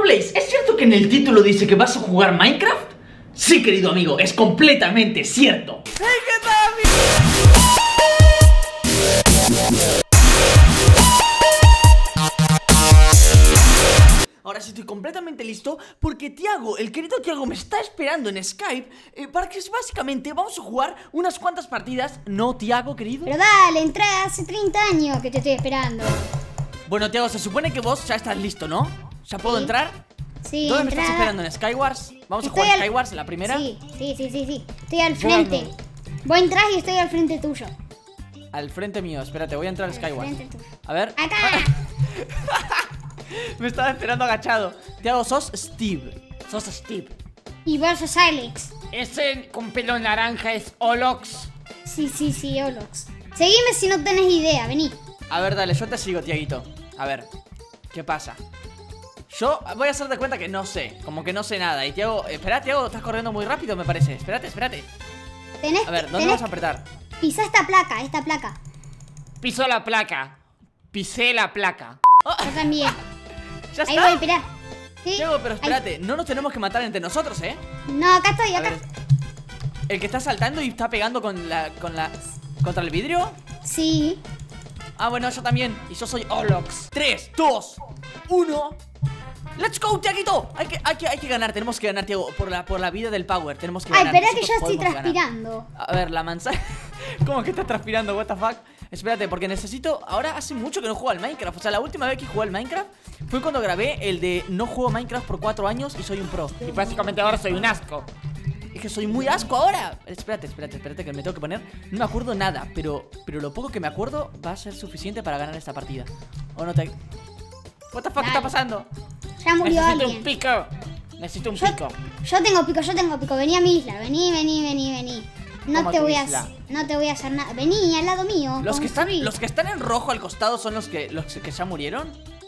Blaze, ¿es cierto que en el título dice que vas a jugar Minecraft? Sí, querido amigo, es completamente cierto. ¡Hey, qué tal, amigo! Ahora sí estoy completamente listo porque Tiago, el querido Tiago, me está esperando en Skype para que básicamente vamos a jugar unas cuantas partidas. ¿No, Tiago, querido? Pero dale, entré hace 30 años que te estoy esperando. Bueno, Tiago, se supone que vos ya estás listo, ¿no? ¿Ya puedo entrar? Sí, ¿Dónde me estás esperando? ¿En Skywars? ¿Vamos a jugar Skywars, la primera? Sí. Estoy al frente. Vos entrás y estoy al frente tuyo. Al frente mío, espérate, voy a entrar a Skywars. A ver. ¡Acá! Me estaba esperando agachado. Tiago, sos Steve. Sos Steve. Y vos sos Alex. Ese con pelo naranja es Olox. Sí, Olox. Seguime si no tenés idea, vení. A ver, dale, yo te sigo, Tiaguito. A ver, ¿qué pasa? Yo voy a hacer de cuenta que no sé. Como que no sé nada. Y Tiago, espera, Tiago, estás corriendo muy rápido, me parece. Espérate. A ver, ¿dónde vas a apretar? Pisá esta placa. Pisó la placa. Pisé la placa. Yo también. ¿Ya Ahí está? voy, esperá. ¿Sí? Tiago, pero espérate, no nos tenemos que matar entre nosotros, ¿eh? No, acá estoy, A acá. ver, ¿el que está saltando y está pegando contra el vidrio? Sí. Ah, bueno, yo también. Y yo soy Olox. 3, 2, 1. ¡Let's go, Tiaguito! Hay que ganar, tenemos que ganar, Tiago. Por la vida del power, tenemos que Ay, ganar. espera que yo Nosotros estoy podemos ganar. transpirando. A ver, la manzana. ¿Cómo que estás transpirando? What the fuck? Espérate, porque necesito. Ahora hace mucho que no juego al Minecraft. O sea, la última vez que jugué al Minecraft fue cuando grabé el de no juego Minecraft por 4 años y soy un pro. Y básicamente ahora soy un asco. Es que soy muy asco ahora. Espérate, que me tengo que poner. No me acuerdo nada, pero lo poco que me acuerdo va a ser suficiente para ganar esta partida. ¿O no te.? What the fuck, ¿qué está pasando? Ya murió Necesito alguien. un pico. Necesito un pico. Yo tengo pico. Vení a mi isla. Vení. No ¿Cómo te tu voy a isla? hacer nada. Vení al lado mío. Los que construí. están en rojo al costado son los que ya murieron.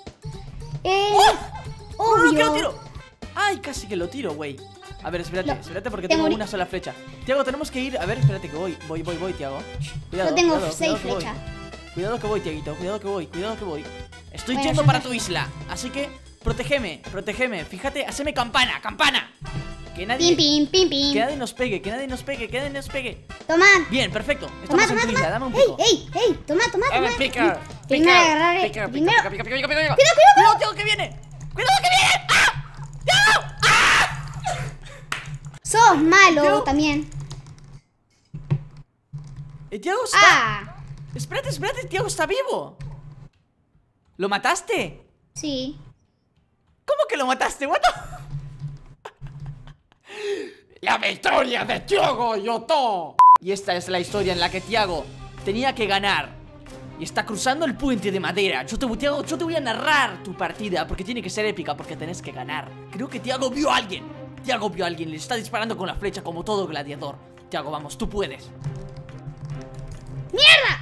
Obvio. No, que lo tiro. Ay, casi que lo tiro, güey. A ver, espérate porque tengo una sola flecha. Tiago, tenemos que ir. A ver, espérate que voy, Tiago. Cuidado. Yo tengo cuidado, 6 cuidado que voy. flechas. Cuidado que voy, Tiaguito. Cuidado que voy. Estoy yendo para tu isla. Así que, protégeme. Fíjate, haceme campana. Que nadie. Pim. Que nadie nos pegue. Tomá. Bien, perfecto. Estamos en tu isla, dame un pico. Ey, tomá. Dame pico. Primero agarraré. Pico. Primero. Cuidado. Cuidado, Tiago, que viene. ¡Ah! ¡Tiago! Sos malo Tiago. también. Tiago está. Ah. Espérate, Tiago está vivo. ¿Lo mataste? Sí. ¿Cómo que lo mataste? ¿What the... La victoria de Tiago Yoto. Y esta es la historia en la que Tiago tenía que ganar y está cruzando el puente de madera. Tiago, yo te voy a narrar tu partida porque tiene que ser épica, porque tenés que ganar. Creo que Tiago vio a alguien. Le está disparando con la flecha como todo gladiador. Tiago, vamos, tú puedes. ¡Mierda!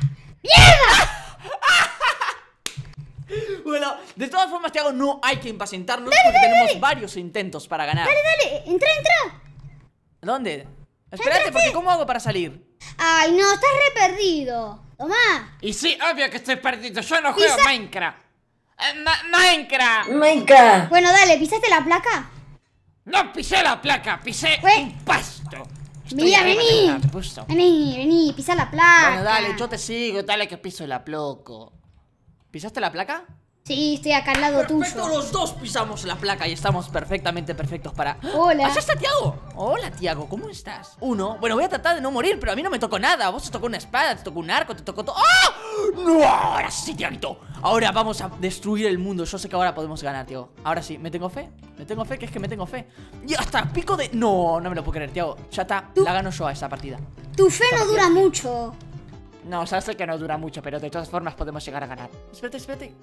Bueno, de todas formas, Tiago, no hay que impacientarnos porque tenemos varios intentos para ganar. Dale, entra. ¿Dónde? Espérate, porque ¿cómo hago para salir? Ay, no, estás re perdido. Tomá. Y sí, obvio que estoy perdido. Yo no juego Minecraft. Minecraft. Bueno, dale, ¿pisaste la placa? No pisé la placa, pisé un pasto. Estoy Mira, arriba vení. de un arbusto. Vení, pisa la placa. Bueno, dale, yo te sigo, dale que piso la placa. ¿Pisaste la placa? Sí, estoy acá al lado Perfecto, tuyo. los dos pisamos la placa y estamos perfectos para... Hola. ¡Allá está Tiago! Hola, Tiago, ¿cómo estás? Bueno, voy a tratar de no morir, pero a mí no me tocó nada. Vos te tocó una espada, te tocó un arco, te tocó todo... ¡Ah! ¡No! Ahora sí, Tiaguito. Ahora vamos a destruir el mundo. Yo sé que ahora podemos ganar, Tiago. Ahora sí, me tengo fe, que es que me tengo fe. Y hasta pico de... No me lo puedo creer, Tiago. Ya está, la gano yo a esa partida. Tu fe no dura mucho. No, ya sé que no dura mucho, pero de todas formas podemos llegar a ganar. Espérate.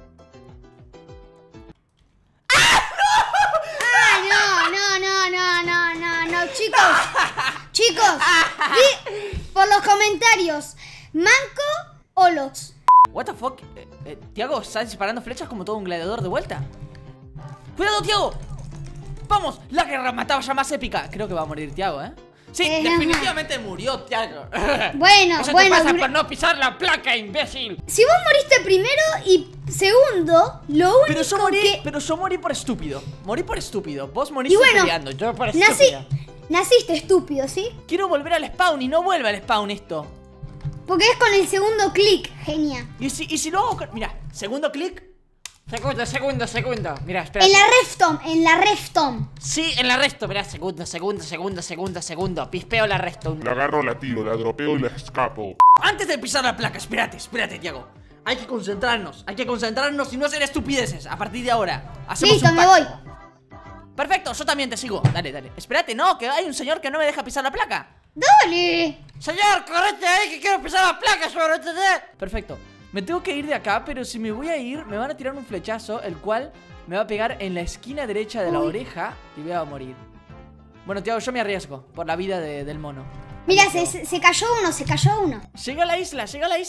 No, chicos, por los comentarios, Manco o Lox. What the fuck, Tiago, está disparando flechas como todo un gladiador de vuelta. ¡Cuidado, Tiago! ¡Vamos! La guerra mataba ya más épica. Creo que va a morir Tiago, Sí, definitivamente murió, Tiago. Bueno, Eso bueno. te pasa por no pisar la placa, imbécil. Si vos moriste primero y segundo, lo único Pero yo morí por estúpido. Morí por estúpido. Vos Y moriste bueno, peleando. Yo por naciste estúpido, ¿sí? Quiero volver al spawn y no vuelve al spawn esto. Porque es con el segundo clic, genial. ¿Y si lo hago con... Mira, segundo clic. Segundo. Mira, espera. En la Reftom. Sí, en la resto. Mira, segundo. Pispeo la resto. La agarro, la tiro, la dropeo y la escapo. Antes de pisar la placa, espérate, Tiago. Hay que concentrarnos y no hacer estupideces. A partir de ahora, hacemos Listo, un me pacto. voy. Perfecto, yo también te sigo. Dale. Espérate, no, que hay un señor que no me deja pisar la placa. ¡Dale! Señor, correte ahí que quiero pisar la placa, sobre. Perfecto. Me tengo que ir de acá, pero si me voy a ir, me van a tirar un flechazo, el cual me va a pegar en la esquina derecha de la oreja y voy a morir. Bueno, Tiago, yo me arriesgo por la vida del mono. Mira, se cayó uno. Llega a la isla, Tiago, llega a la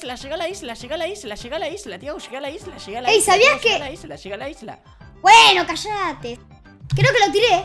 isla. Ey, ¿sabías que...? Llega a la isla. Bueno, cállate. Creo que lo tiré.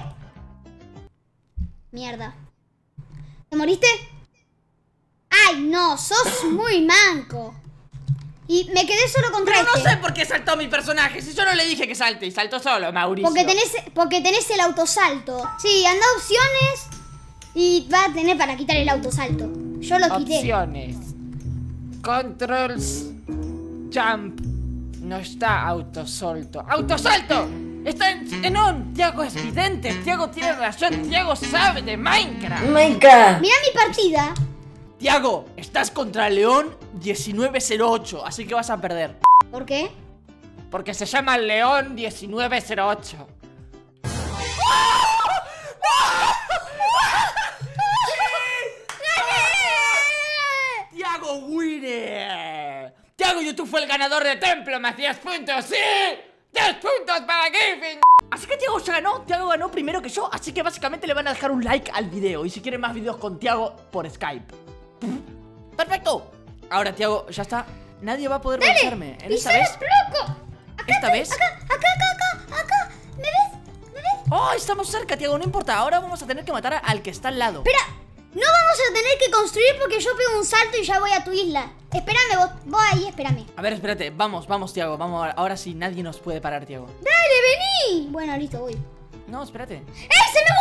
Mierda. ¿Te moriste? ¡Ay, no! Sos muy manco. Y me quedé solo contra Pero no este. sé por qué saltó mi personaje, si yo no le dije que salte y saltó solo, Mauricio. Porque tenés el autosalto. Sí, anda a opciones y va a tener para quitar el autosalto. Yo lo quité. Opciones. Controls. Jump. No está autosalto. ¡Autosalto! Está en on. Tiago es vidente. Tiago tiene razón. Tiago sabe de Minecraft. Mira mi partida. Tiago, estás contra León 1908, así que vas a perder. ¿Por qué? Porque se llama León 1908. ¡Tiago winner! Tiago, YouTube fue el ganador de templo, más 10 puntos. ¡Sí! 10 puntos para Griffin. Así que Tiago ya ganó, Tiago ganó primero que yo. Así que básicamente le van a dejar un like al video. Y si quieren más videos con Tiago por Skype. ¡Perfecto! Ahora Tiago, ya está. Nadie va a poder vencerme. En esta vez. loco! ¿Esta vez? Acá. ¿Me ves? ¡Oh! Estamos cerca, Tiago, no importa. Ahora vamos a tener que matar al que está al lado. Espera, no vamos a tener que construir porque yo pego un salto y ya voy a tu isla. Espérame, vos ahí, espérame. A ver, espérate. Vamos, Tiago. Vamos, ahora sí, nadie nos puede parar, Tiago. ¡Dale, vení! Bueno, listo, voy. No, espérate. ¡Se me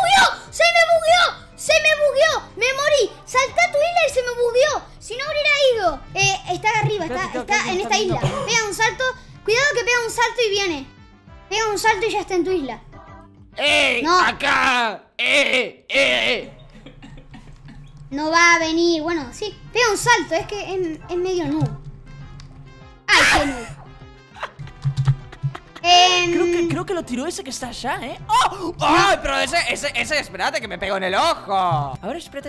bugueó! ¡Me morí! Salté a tu isla y se me bugueó. Si no hubiera ido. Está arriba, está en esta isla. Pega un salto. Cuidado que pega un salto y viene. Pega un salto y ya está en tu isla. No. ¡Acá! No va a venir. Bueno, sí. Pega un salto. Es que es medio noob. ¡Ay, qué noob! Creo que lo tiró ese que está allá, ¿eh? ¡Oh! ¡Ay! Pero ese, espérate, que me pegó en el ojo. A ver, espérate.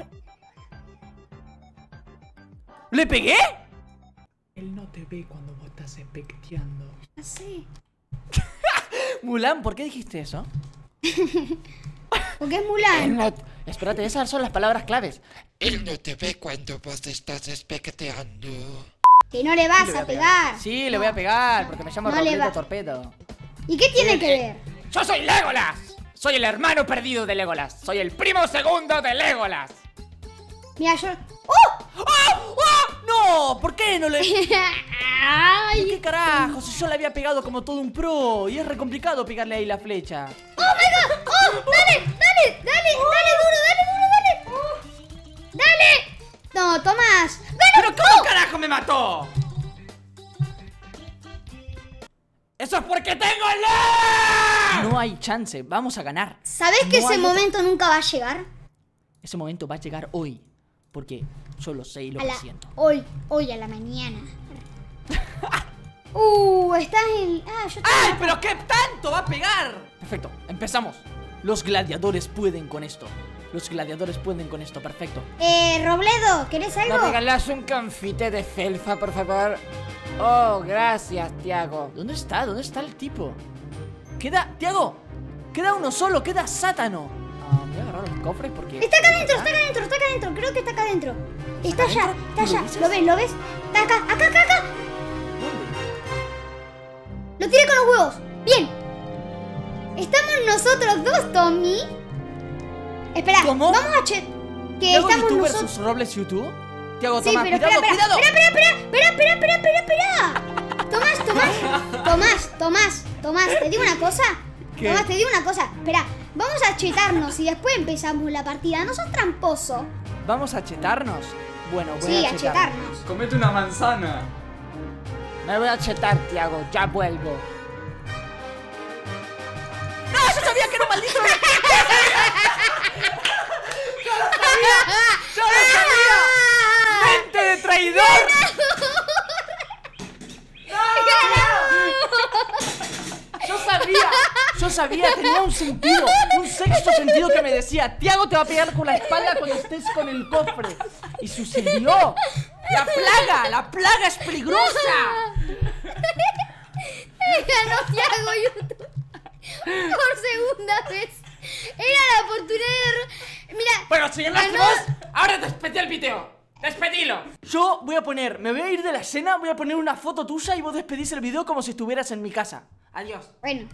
¿Le pegué? Él no te ve cuando vos estás especteando. Así. Mulan, ¿por qué dijiste eso? Porque es Mulan. Espérate, esas son las palabras claves. Él no te ve cuando vos estás especteando. Que no le vas a pegar. Sí, le voy a pegar, porque me llamo No le Robledo va. Torpedo. ¿Y qué tiene que ver? ¡Yo soy Legolas! Soy el hermano perdido de Legolas. Soy el primo segundo de Legolas. Mira, yo... ¡Oh! ¡No! ¿Por qué no le...? ¡Ay! ¿Qué carajo? Si yo le había pegado como todo un pro. Y es re complicado pegarle ahí la flecha. ¡Oh, my God! ¡Oh! ¡Dale! No, Tomás. ¿Pero cómo carajo me mató? ¡Eso es porque tengo el... No hay chance, vamos a ganar. ¿Sabés que No ese hay momento nunca va a llegar? Ese momento va a llegar hoy. Porque yo lo sé y lo siento. Hoy a la mañana. Estás en... yo ¡Ay, pero qué tanto va a pegar! Perfecto, empezamos. Los gladiadores pueden con esto. Perfecto. Robledo, ¿querés algo? ¿Me regalás un confite de felfa, por favor? Oh, gracias, Tiago. ¿Dónde está el tipo? Tiago, queda uno solo, queda Sátano. Voy a agarrar los cofres porque... Está acá adentro. Creo que está acá adentro. Está allá. ¿Lo ves? Está acá. Lo tiré con los huevos. Bien. Estamos nosotros dos, Tommy. Espera, ¿Cómo? vamos a que ¿Tiago estamos YouTube nosotros. versus Robles YouTube? Tiago, Sí, toma, pero cuidado, cuidado. espera. Tomás, te digo una cosa. ¿Qué? Tomás, te digo una cosa. Espera, vamos a chetarnos y después empezamos la partida. No sos tramposo. ¿Vamos a chetarnos? Bueno, voy Sí, a a chetarnos. chetarnos. Comete una manzana. Me voy a chetar, Tiago, ya vuelvo. ¡No! ¡Yo sabía que era un maldito! ¡Yo lo sabía! ¡Mente de traidor! Yo sabía, tenía un sentido, un sexto sentido que me decía: Tiago te va a pegar con la espalda cuando estés con el cofre. Y sucedió. La plaga es peligrosa. Ganó Tiago YouTube por segunda vez. Era la oportunidad de... Mira, Bueno, si ganaste ganó- vos, ahora despedí el video. Despedilo. Yo voy a poner, me voy a ir de la escena, voy a poner una foto tuya y vos despedís el video como si estuvieras en mi casa. Adiós. Bueno.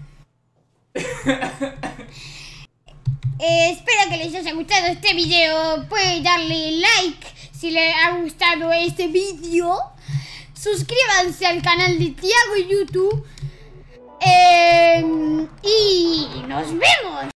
Espero que les haya gustado este video. Pueden darle like si les ha gustado este video. Suscríbanse al canal de Tiago en YouTube. Y nos vemos.